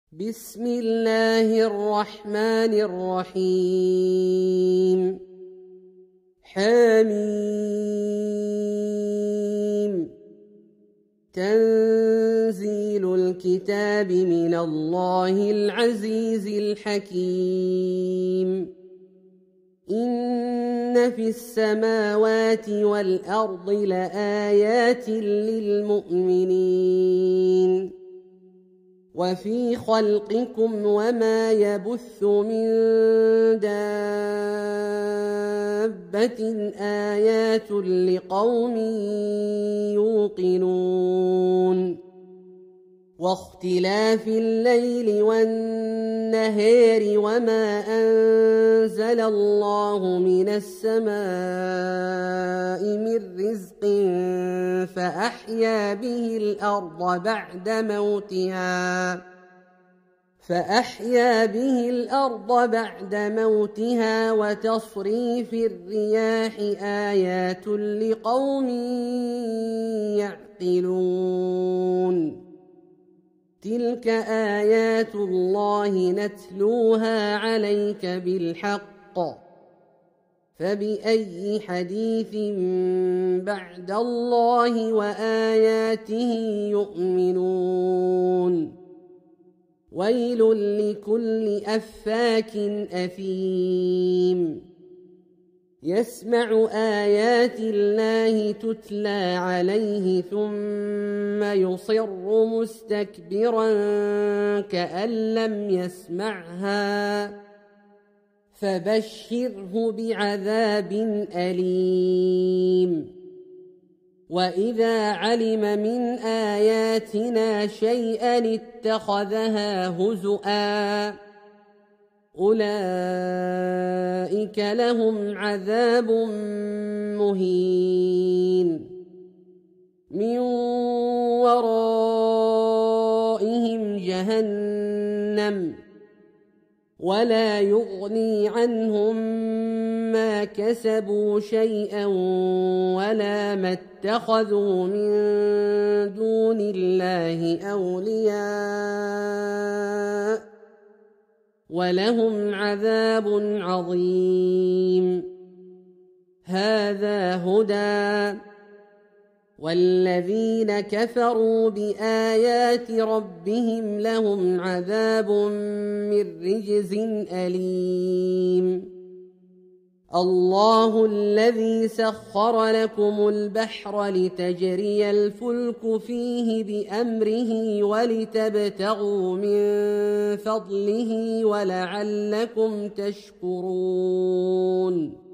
بسم الله الرحمن الرحيم. حميم. تنزيل الكتاب من الله العزيز الحكيم. إن في السماوات والأرض لآيات للمؤمنين وفي خلقكم وما يبث من دابة آيات لقوم يوقنون واختلاف الليل والنهار وما أنزل الله من السماء من رزق فأحيا به الأرض بعد موتها وتصريف الرياح آيات لقوم يعقلون. تلك آيات الله نتلوها عليك بالحق فبأي حديث بعد الله وآياته يؤمنون. ويل لكل أفاك أثيم يسمع آيات الله تتلى عليه ثم يصر مستكبرا كأن لم يسمعها فبشره بعذاب أليم. وإذا علم من آياتنا شيئا اتخذها هزؤا أولئك لهم عذاب مهين من ورائهم جهنم ولا يغني عنهم ما كسبوا شيئا ولا ما اتخذوا من دون الله أولياء ولهم عذاب عظيم. هذا هدى والذين كفروا بآيات ربهم لهم عذاب من رجز أليم. الله الذي سخر لكم البحر لتجري الفلك فيه بأمره ولتبتغوا من فضله ولعلكم تشكرون.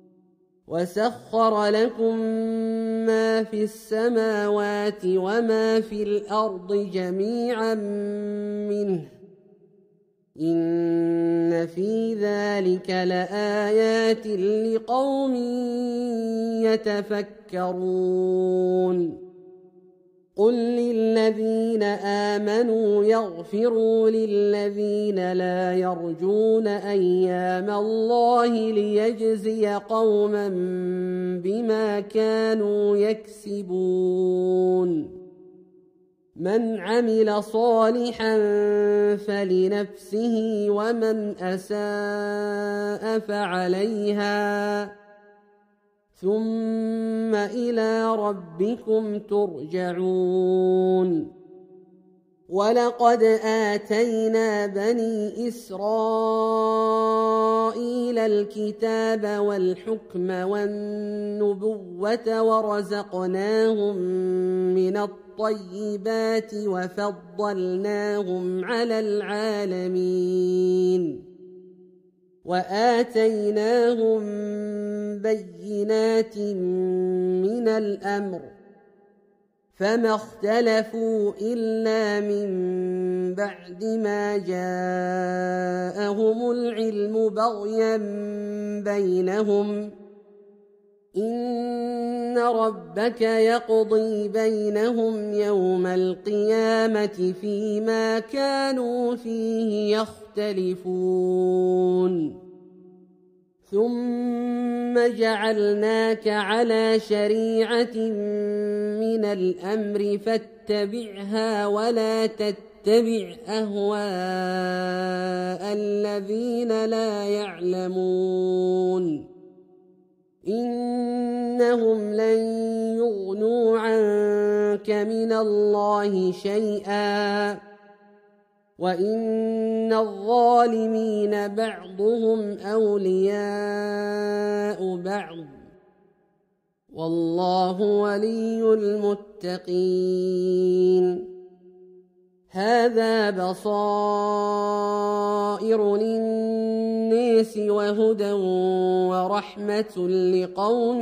وسخر لكم ما في السماوات وما في الأرض جميعا منه إن في ذلك لآيات لقوم يتفكرون. قل للذين آمنوا يغفروا للذين لا يرجون أيام الله ليجزي قوما بما كانوا يكسبون. من عمل صالحا فلنفسه ومن أساء فعليها ثم إلى ربكم ترجعون. ولقد آتينا بني إسرائيل الكتاب والحكم والنبوة ورزقناهم من الطيبات وفضلناهم على العالمين وآتيناهم بينات من الأمر فما اختلفوا إلا من بعد ما جاءهم العلم بغيا بينهم إن ربك يقضي بينهم يوم القيامة فيما كانوا فيه يختلفون. ثم جعلناك على شريعة من الأمر فاتبعها ولا تتبع تتبع أهواء الذين لا يعلمون إنهم لن يغنوا عنك من الله شيئا وإن الظالمين بعضهم أولياء بعض والله ولي المتقين هذا بصائر للناس وهدى ورحمة لقوم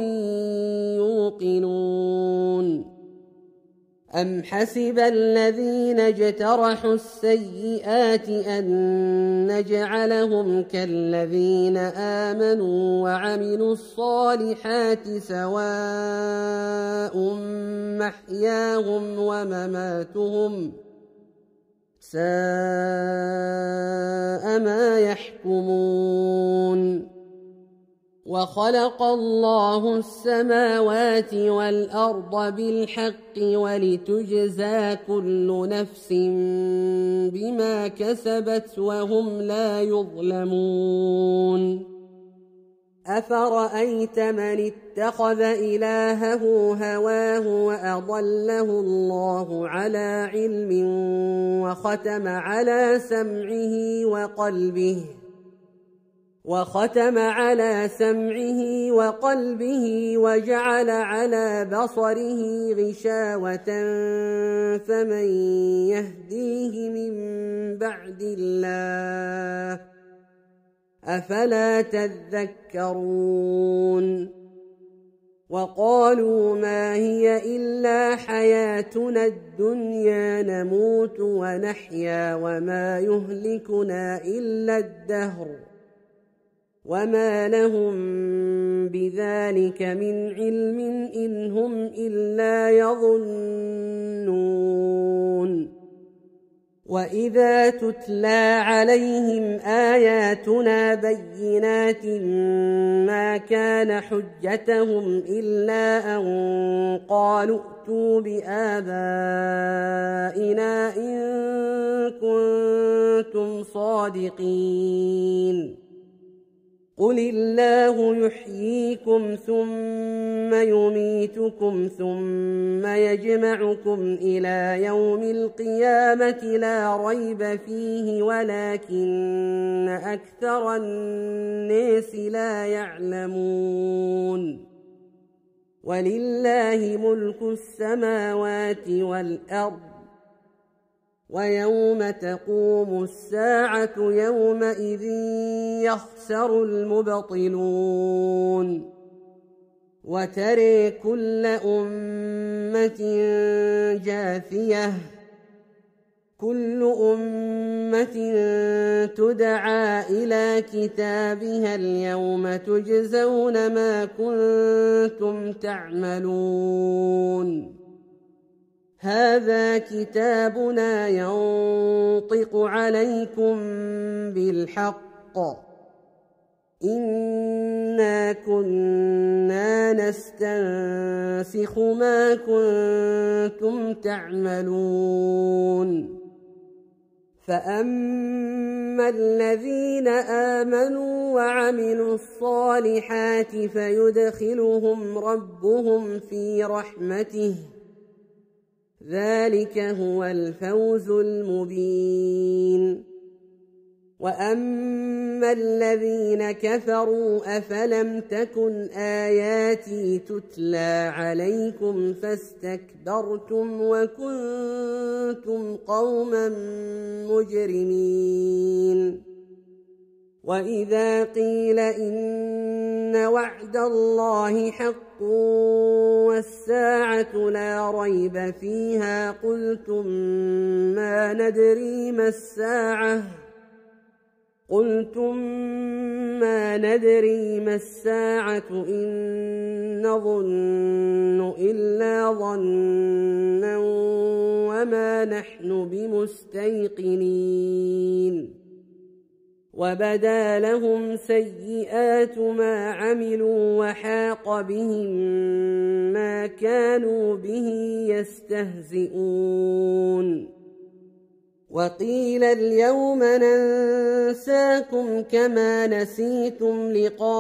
يوقنون أم حسب الذين اجترحوا السيئات أن نجعلهم كالذين آمنوا وعملوا الصالحات سواء محياهم ومماتهم ساء ما يحكمون وخلق الله السماوات والأرض بالحق ولتجزى كل نفس بما كسبت وهم لا يظلمون أفرأيت من اتخذ إلهه هواه وأضله الله على علم وختم على سمعه وقلبه وجعل على بصره غشاوة فمن يهديه من بعد الله أفلا تذكرون وقالوا ما هي إلا حياتنا الدنيا نموت ونحيا وما يهلكنا إلا الدهر وما لهم بذلك من علم إن هم إلا يظنون وإذا تتلى عليهم آياتنا بينات ما كان حجتهم إلا أن قالوا ائتوا بآبائنا إن كنتم صادقين قل الله يحييكم ثم يميتكم ثم يجمعكم إلى يوم القيامة لا ريب فيه ولكن أكثر الناس لا يعلمون ولله ملك السماوات والأرض ويوم تقوم الساعة يومئذ يخسر المبطلون وترى كل أمة جاثية كل أمة تدعى إلى كتابها اليوم تجزون ما كنتم تعملون هذا كتابنا ينطق عليكم بالحق إنا كنا نستنسخ ما كنتم تعملون فأما الذين آمنوا وعملوا الصالحات فيدخلهم ربهم في رحمته ذلك هو الفوز المبين وأما الذين كفروا أفلم تكن آياتي تتلى عليكم فاستكبرتم وكنتم قوما مجرمين وإذا قيل إن وعد الله حق والساعة لا ريب فيها قلتم ما ندري ما الساعة إن نظن إلا ظنا وما نحن بمستيقنين وبدا لهم سيئات ما عملوا وحاق بهم ما كانوا به يستهزئون وقيل اليوم ننساكم كما نسيتم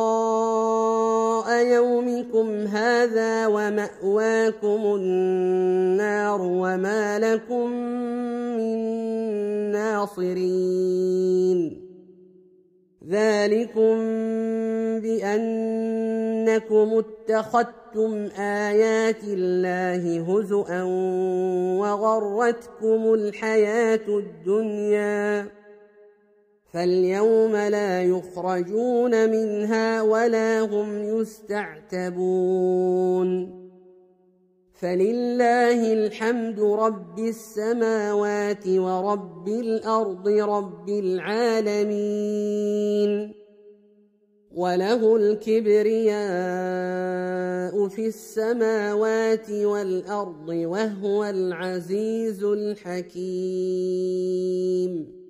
لقاء يومكم هذا ومأواكم النار وما لكم من ناصرين ذلكم بأنكم اتخذتم آيات الله هزؤا وغرتكم الحياة الدنيا فاليوم لا يخرجون منها ولا هم يستعتبون فلله الحمد رب السماوات ورب الأرض رب العالمين وله الكبرياء في السماوات والأرض وهو العزيز الحكيم